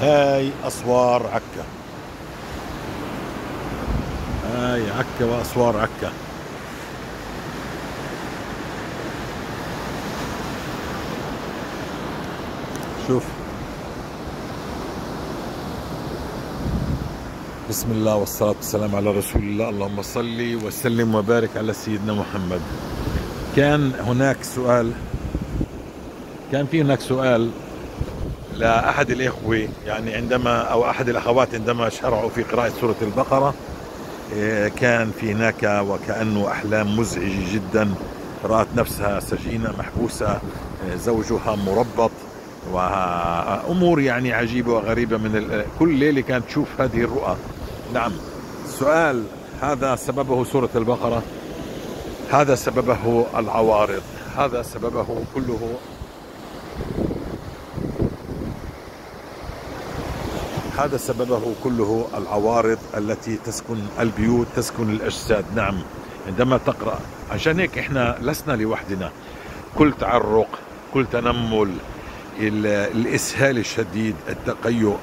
هاي أسوار عكا. هاي عكا وأسوار عكا. شوف، بسم الله والصلاة والسلام على رسول الله. اللهم صل وسلم وبارك على سيدنا محمد. كان في هناك سؤال لأحد الإخوة، يعني عندما أو أحد الأخوات عندما شرعوا في قراءة سورة البقرة، كان في هناك وكأنه أحلام مزعجة جدا. رأت نفسها سجينة محبوسة، زوجها مربط، وأمور يعني عجيبة وغريبة كل ليلة كانت تشوف هذه الرؤى. نعم، السؤال هذا سببه سورة البقرة، هذا سببه العوارض، هذا سببه كله، هذا سببه كله العوارض التي تسكن البيوت، تسكن الأجساد. نعم، عندما تقرأ، عشان هيك احنا لسنا لوحدنا. كل تعرق، كل تنمل، الإسهال الشديد، التقيؤ،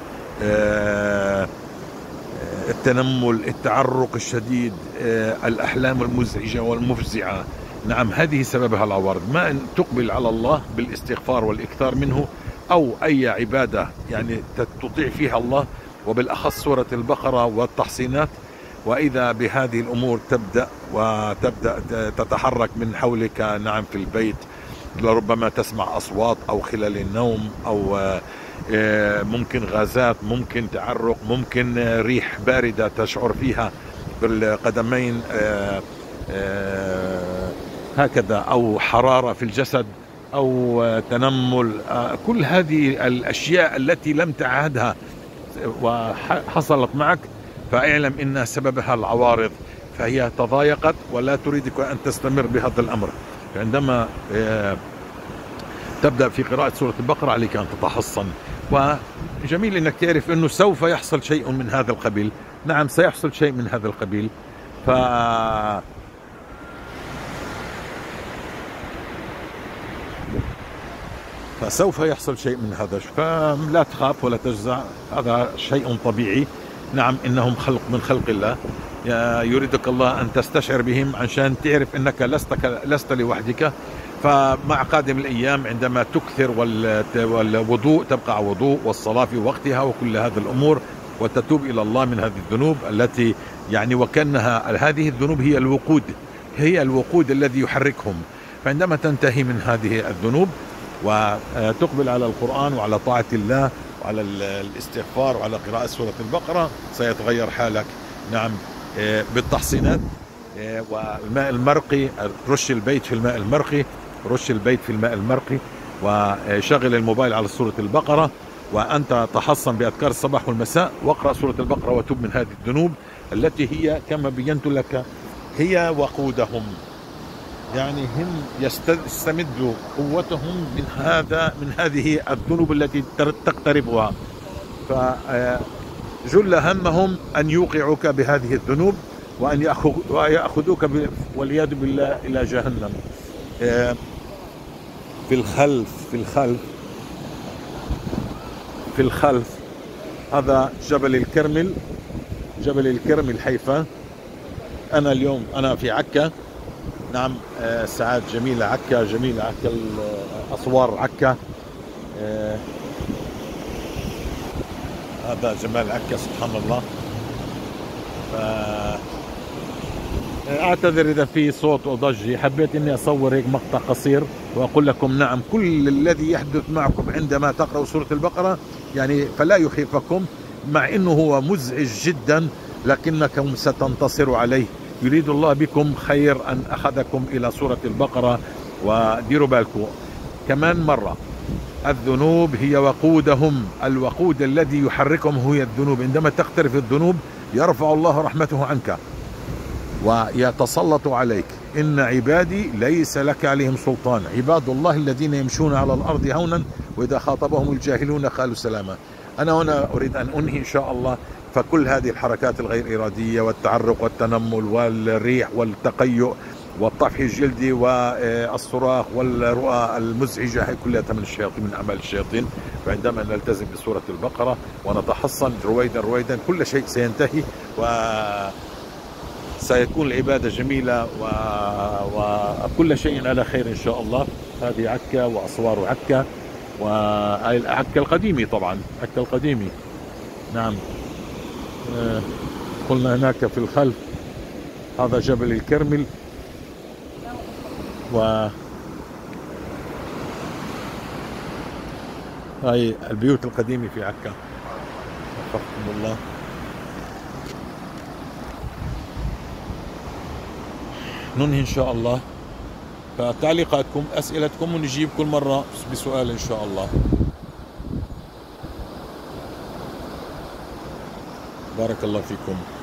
التنمل، التعرق الشديد، الأحلام المزعجة والمفزعة، نعم هذه سببها العوارض. ما أن تقبل على الله بالاستغفار والإكثار منه، أو أي عبادة يعني تطيع فيها الله، وبالأخص سورة البقرة والتحصينات، وإذا بهذه الأمور تبدأ تتحرك من حولك، نعم في البيت، لربما تسمع أصوات أو خلال النوم، أو ممكن غازات، ممكن تعرق، ممكن ريح باردة تشعر فيها بالقدمين هكذا، أو حرارة في الجسد، أو تنمل. كل هذه الأشياء التي لم تعهدها وحصلت معك، فاعلم إن سببها العوارض، فهي تضايقت ولا تريدك أن تستمر بهذا الأمر. عندما تبدأ في قراءة سورة البقرة عليك أن تتحصن، وجميل أنك تعرف أنه سوف يحصل شيء من هذا القبيل. نعم، سيحصل شيء من هذا القبيل. فسوف يحصل شيء من هذا، فلا تخاف ولا تجزع، هذا شيء طبيعي. نعم، إنهم خلق من خلق الله، يريدك الله أن تستشعر بهم عشان تعرف أنك لست لوحدك. فمع قادم الأيام عندما تكثر والوضوء، تبقى على وضوء، والصلاة في وقتها، وكل هذه الأمور، وتتوب إلى الله من هذه الذنوب التي يعني وكأنها هذه الذنوب هي الوقود الذي يحركهم. فعندما تنتهي من هذه الذنوب وتقبل على القرآن وعلى طاعة الله وعلى الاستغفار وعلى قراءة سورة البقرة، سيتغير حالك. نعم، بالتحصينات والماء المرقي، رش البيت في الماء المرقي، رش البيت في الماء المرقي، وشغل الموبايل على سورة البقرة، وأنت تحصن بأذكار الصباح والمساء، واقرأ سورة البقرة وتوب من هذه الذنوب التي هي كما بينت لك هي وقودهم. يعني هم يستمدوا قوتهم من هذه الذنوب التي تقتربها. فجل همهم أن يوقعوك بهذه الذنوب، وأن يأخذوك والعياذ بالله إلى جهنم. في الخلف هذا جبل الكرمل حيفا. أنا اليوم في عكا. نعم، ساعات جميلة عكا، أسوار عكا. هذا جمال عكا، سبحان الله. أعتذر إذا في صوت وضجة، حبيت إني أصور هيك مقطع قصير وأقول لكم نعم كل الذي يحدث معكم عندما تقرأوا سورة البقرة يعني فلا يخيفكم، مع إنه هو مزعج جدا، لكنكم ستنتصروا عليه. يريد الله بكم خير، أن أخذكم إلى سورة البقرة. وديروا بالكم كمان مرة، الذنوب هي وقودهم، الوقود الذي يحركهم هي الذنوب. عندما تقترف الذنوب يرفع الله رحمته عنك ويتسلط عليك. إن عبادي ليس لك عليهم سلطان، عباد الله الذين يمشون على الأرض هونا وإذا خاطبهم الجاهلون قالوا سلاما. أنا هنا أريد أن أنهي إن شاء الله. فكل هذه الحركات الغير إرادية والتعرق والتنمل والريح والتقيؤ والطفح الجلدي والصراخ والرؤى المزعجة، هي كلها من الشياطين، من أعمال الشياطين. فعندما نلتزم بسورة البقرة ونتحصن رويدا رويدا كل شيء سينتهي، وسيكون العبادة جميلة وكل شيء على خير إن شاء الله. هذه عكا وأسوار عكا، وعكا القديمي طبعا، عكا القديمي. نعم. قلنا هناك في الخلف هذا جبل الكرمل، و هاي البيوت القديمة في عكا. وفقكم الله. ننهي إن شاء الله. فتعليقاتكم، أسئلتكم، ونجيب كل مرة بسؤال إن شاء الله. بارك الله فيكم.